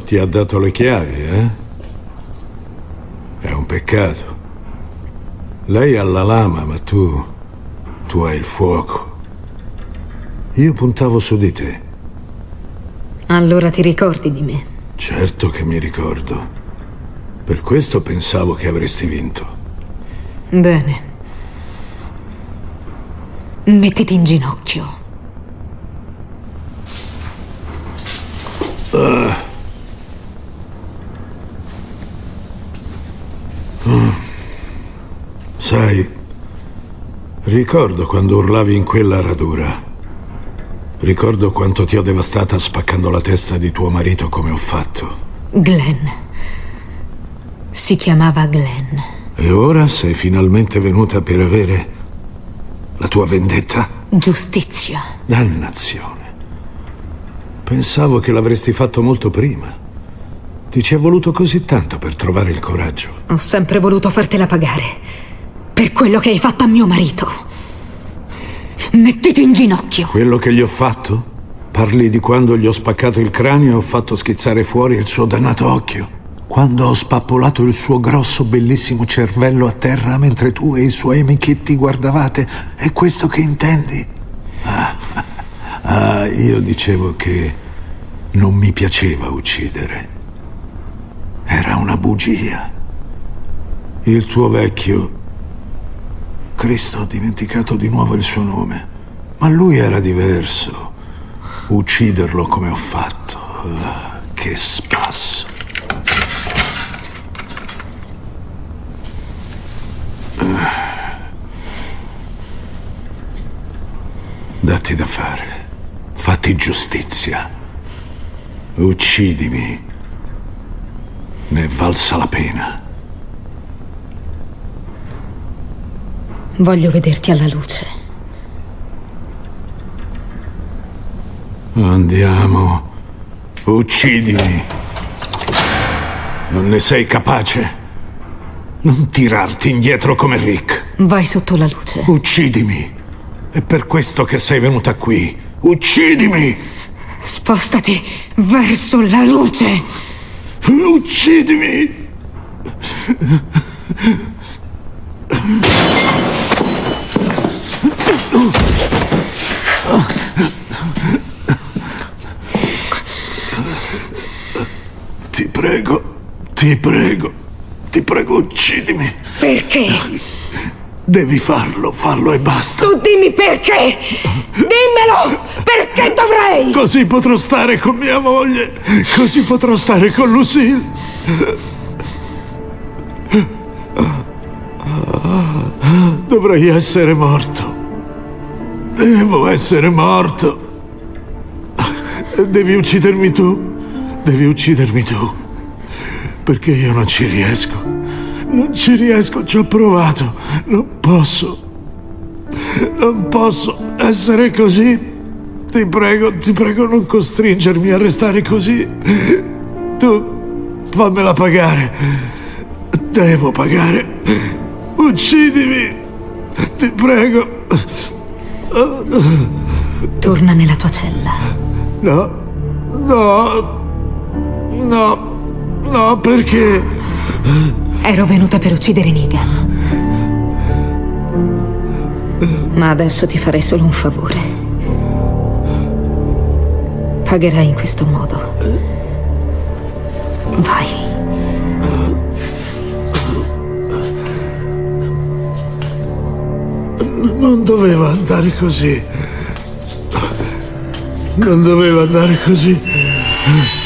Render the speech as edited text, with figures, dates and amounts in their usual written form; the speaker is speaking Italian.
ti ha dato le chiavi, eh? È un peccato. Lei ha la lama, ma tu hai il fuoco. Io puntavo su di te. Allora ti ricordi di me? Certo che mi ricordo. Per questo pensavo che avresti vinto. Bene. Mettiti in ginocchio. Sai, ricordo quando urlavi in quella radura. Ricordo quanto ti ho devastata spaccando la testa di tuo marito come ho fatto. Glenn. Si chiamava Glenn. E ora sei finalmente venuta per avere la tua vendetta? Giustizia. Dannazione. Pensavo che l'avresti fatto molto prima. Ti ci è voluto così tanto per trovare il coraggio. Ho sempre voluto fartela pagare per quello che hai fatto a mio marito. Mettiti in ginocchio. Quello che gli ho fatto? Parli di quando gli ho spaccato il cranio e ho fatto schizzare fuori il suo dannato occhio? Quando ho spappolato il suo grosso, bellissimo cervello a terra mentre tu e i suoi amichetti guardavate? È questo che intendi? Io dicevo che non mi piaceva uccidere. Era una bugia. Il tuo vecchio... Cristo, ho dimenticato di nuovo il suo nome. Ma lui era diverso. Ucciderlo come ho fatto. Che spasso. Datti da fare. Fatti giustizia. Uccidimi. Ne è valsa la pena. Voglio vederti alla luce. Andiamo. Uccidimi. Non ne sei capace? Non tirarti indietro come Rick. Vai sotto la luce. Uccidimi. È per questo che sei venuta qui. Uccidimi! Spostati verso la luce. Uccidimi! Ti prego, ti prego, ti prego, uccidimi. Perché? Devi fallo e basta. Tu dimmi perché! Dimmelo! Perché dovrei? Così potrò stare con mia moglie. Così potrò stare con Lucille. Dovrei essere morto. Devo essere morto. Devi uccidermi tu. Devi uccidermi tu. Perché io non ci riesco. Non ci riesco, ci ho provato. Non posso. Non posso essere così. Ti prego, non costringermi a restare così. Tu fammela pagare. Devo pagare. Uccidimi. Ti prego. Torna nella tua cella. No. No. No. No, perché? Ero venuta per uccidere Negan. Ma adesso ti farei solo un favore. Pagherai in questo modo. Vai. Non doveva andare così. Non doveva andare così.